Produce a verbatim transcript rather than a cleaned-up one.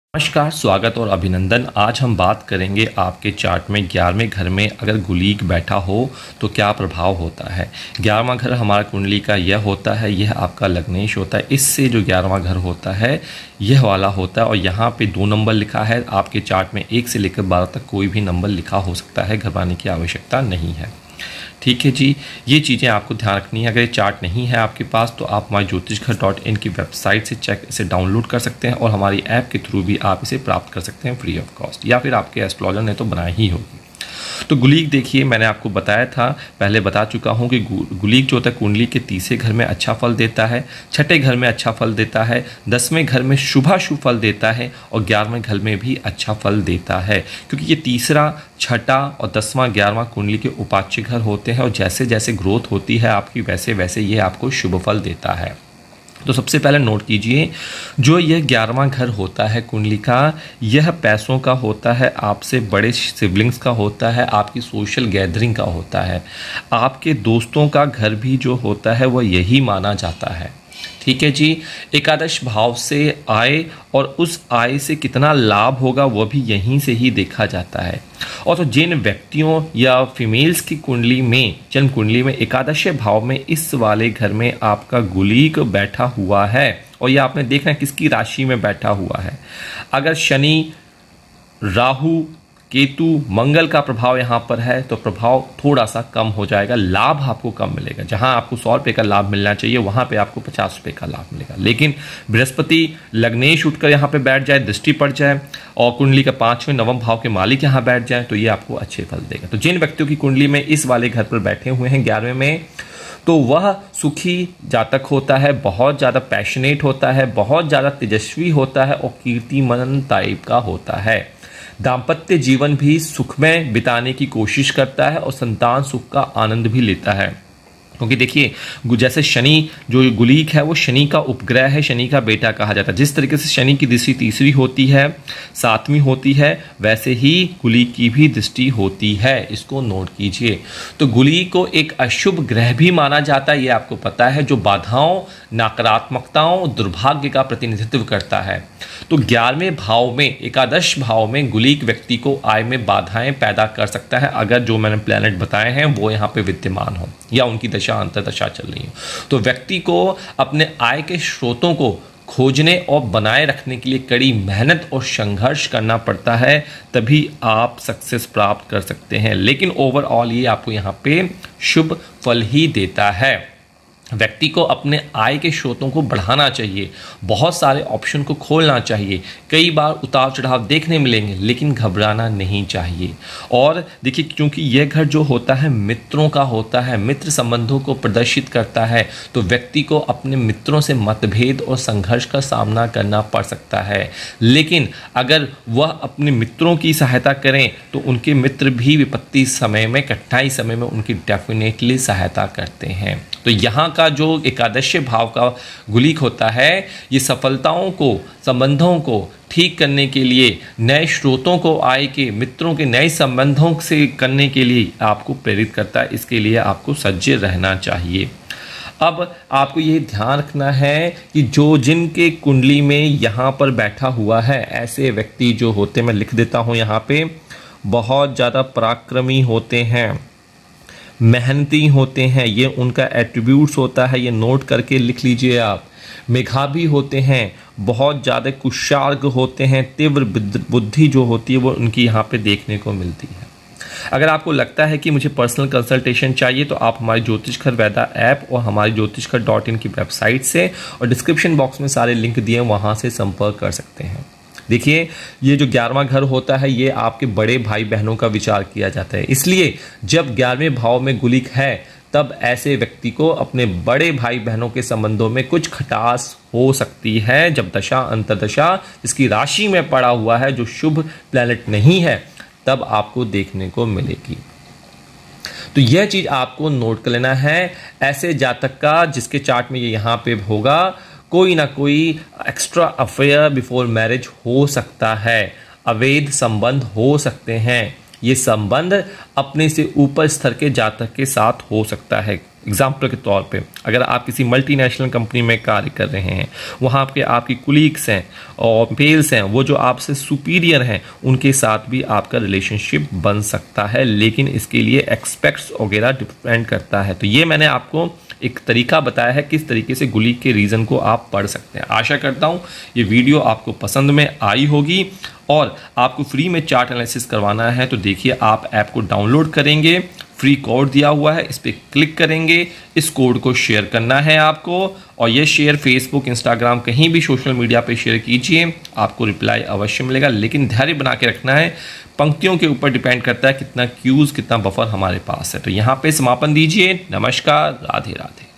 नमस्कार, स्वागत और अभिनंदन। आज हम बात करेंगे आपके चार्ट में ग्यारहवें घर में अगर गुलीक बैठा हो तो क्या प्रभाव होता है। ग्यारहवां घर हमारा कुंडली का यह होता है, यह आपका लग्नेश होता है। इससे जो ग्यारहवां घर होता है यह वाला होता है और यहाँ पे दो नंबर लिखा है। आपके चार्ट में एक से लेकर बारह तक कोई भी नंबर लिखा हो सकता है, घबराने की आवश्यकता नहीं है। ठीक है जी, ये चीज़ें आपको ध्यान रखनी है। अगर ये चार्ट नहीं है आपके पास तो आप माई ज्योतिष घर डॉट इन की वेबसाइट से चेक इसे डाउनलोड कर सकते हैं और हमारी ऐप के थ्रू भी आप इसे प्राप्त कर सकते हैं फ्री ऑफ कॉस्ट, या फिर आपके एस्ट्रोलॉजर ने तो बनाई ही होगी। तो गुलीक देखिए, मैंने आपको बताया था, पहले बता चुका हूँ कि गुलीक जो होता है कुंडली के तीसरे घर में अच्छा फल देता है, छठे घर में अच्छा फल देता है, दसवें घर में शुभाशुभ फल देता है और ग्यारहवें घर में भी अच्छा फल देता है, क्योंकि ये तीसरा, छठा और दसवां ग्यारहवां कुंडली के उपाच्य घर होते हैं और जैसे जैसे ग्रोथ होती है आपकी वैसे वैसे ये आपको शुभ फल देता है। तो सबसे पहले नोट कीजिए, जो यह ग्यारहवां घर होता है कुंडली का, यह पैसों का होता है, आपसे बड़े सिबलिंग्स का होता है, आपकी सोशल गैदरिंग का होता है, आपके दोस्तों का घर भी जो होता है वह यही माना जाता है। ठीक है जी, एकादश भाव से आय और उस आय से कितना लाभ होगा वह भी यहीं से ही देखा जाता है। और तो जिन व्यक्तियों या फीमेल्स की कुंडली में, जन्म कुंडली में एकादश भाव में इस वाले घर में आपका गुलीक बैठा हुआ है, और यह आपने देखना किसकी राशि में बैठा हुआ है। अगर शनि, राहु, केतु, मंगल का प्रभाव यहाँ पर है तो प्रभाव थोड़ा सा कम हो जाएगा, लाभ आपको कम मिलेगा। जहाँ आपको सौ रुपये का लाभ मिलना चाहिए वहाँ पे आपको पचास रुपये का लाभ मिलेगा। लेकिन बृहस्पति लग्नेश उठकर यहाँ पे बैठ जाए, दृष्टि पड़ जाए और कुंडली का पाँचवें नवम भाव के मालिक यहाँ बैठ जाए तो ये आपको अच्छे फल देगा। तो जिन व्यक्तियों की कुंडली में इस वाले घर पर बैठे हुए हैं ग्यारहवें में, तो वह सुखी जातक होता है, बहुत ज़्यादा पैशनेट होता है, बहुत ज़्यादा तेजस्वी होता है और कीर्तिमान टाइप का होता है। दाम्पत्य जीवन भी सुखमय बिताने की कोशिश करता है और संतान सुख का आनंद भी लेता है, क्योंकि देखिए जैसे शनि जो गुलीक है वो शनि का उपग्रह है, शनि का बेटा कहा जाता है। जिस तरीके से शनि की दृष्टि तीसरी होती है, सातवीं होती है, वैसे ही गुलीक की भी दृष्टि होती है, इसको नोट कीजिए। तो गुलीक को एक अशुभ ग्रह भी माना जाता है, ये आपको पता है, जो बाधाओं, नकारात्मकताओं, दुर्भाग्य का प्रतिनिधित्व करता है। तो ग्यारहवें भाव में, एकादश भाव में गुलीक व्यक्ति को आय में बाधाएं पैदा कर सकता है अगर जो मैंने प्लैनेट बताए हैं वो यहाँ पे विद्यमान हो या उनकी दशा अंतर्दशा चल रही हो। तो व्यक्ति को अपने आय के स्रोतों को खोजने और बनाए रखने के लिए कड़ी मेहनत और संघर्ष करना पड़ता है, तभी आप सक्सेस प्राप्त कर सकते हैं। लेकिन ओवरऑल ये आपको यहाँ पे शुभ फल ही देता है। व्यक्ति को अपने आय के स्रोतों को बढ़ाना चाहिए, बहुत सारे ऑप्शन को खोलना चाहिए। कई बार उतार चढ़ाव देखने मिलेंगे लेकिन घबराना नहीं चाहिए। और देखिए, क्योंकि यह घर जो होता है मित्रों का होता है, मित्र संबंधों को प्रदर्शित करता है, तो व्यक्ति को अपने मित्रों से मतभेद और संघर्ष का सामना करना पड़ सकता है। लेकिन अगर वह अपने मित्रों की सहायता करें तो उनके मित्र भी विपत्ति समय में, कठिनाई समय में उनकी डेफिनेटली सहायता करते हैं। तो यहाँ का जो एकादश भाव का गुलीक होता है, ये सफलताओं को, संबंधों को ठीक करने के लिए, नए स्रोतों को आय के, मित्रों के नए संबंधों से करने के लिए आपको प्रेरित करता है। इसके लिए आपको सज्ज रहना चाहिए। अब आपको ये ध्यान रखना है कि जो जिनके कुंडली में यहाँ पर बैठा हुआ है, ऐसे व्यक्ति जो होते, मैं लिख देता हूँ यहाँ पे, बहुत ज़्यादा पराक्रमी होते हैं, मेहनती होते हैं, ये उनका एट्रीब्यूट्स होता है, ये नोट करके लिख लीजिए आप। मेधावी होते हैं, बहुत ज़्यादा कुशार्ग होते हैं, तीव्र बुद्धि जो होती है वो उनकी यहाँ पे देखने को मिलती है। अगर आपको लगता है कि मुझे पर्सनल कंसल्टेशन चाहिए तो आप हमारे ज्योतिष घर वैदा ऐप और हमारे ज्योतिष घर डॉट इन की वेबसाइट से और डिस्क्रिप्शन बॉक्स में सारे लिंक दिए, वहाँ से संपर्क कर सकते हैं। देखिए, ये जो ग्यारहवां घर होता है ये आपके बड़े भाई बहनों का विचार किया जाता है, इसलिए जब ग्यारहवें भाव में गुलीक है तब ऐसे व्यक्ति को अपने बड़े भाई बहनों के संबंधों में कुछ खटास हो सकती है। जब दशा अंतर्दशा इसकी राशि में पड़ा हुआ है, जो शुभ प्लैनेट नहीं है, तब आपको देखने को मिलेगी। तो यह चीज आपको नोट कर लेना है। ऐसे जातक का जिसके चार्ट में ये यहाँ पे होगा, कोई ना कोई एक्स्ट्रा अफेयर बिफोर मैरिज हो सकता है, अवैध संबंध हो सकते हैं। ये संबंध अपने से ऊपर स्तर के जातक के साथ हो सकता है। एग्जाम्पल के तौर पे अगर आप किसी मल्टीनेशनल कंपनी में कार्य कर रहे हैं, वहाँ पे आपकी कुलीग्स हैं और मेल्स हैं, वो जो आपसे सुपीरियर हैं, उनके साथ भी आपका रिलेशनशिप बन सकता है, लेकिन इसके लिए एक्सपेक्ट्स वगैरह डिपेंड करता है। तो ये मैंने आपको एक तरीका बताया है किस तरीके से गुलीग के रीज़न को आप पढ़ सकते हैं। आशा करता हूँ ये वीडियो आपको पसंद में आई होगी। और आपको फ्री में चार्ट एनालिसिस करवाना है तो देखिए, आप ऐप को डाउनलोड करेंगे, फ्री कोड दिया हुआ है, इस पर क्लिक करेंगे, इस कोड को शेयर करना है आपको, और ये शेयर फेसबुक, इंस्टाग्राम, कहीं भी सोशल मीडिया पे शेयर कीजिए, आपको रिप्लाई अवश्य मिलेगा। लेकिन धैर्य बना के रखना है, पंक्तियों के ऊपर डिपेंड करता है कितना क्यूज, कितना बफर हमारे पास है। तो यहाँ पे समापन दीजिए। नमस्कार, राधे राधे।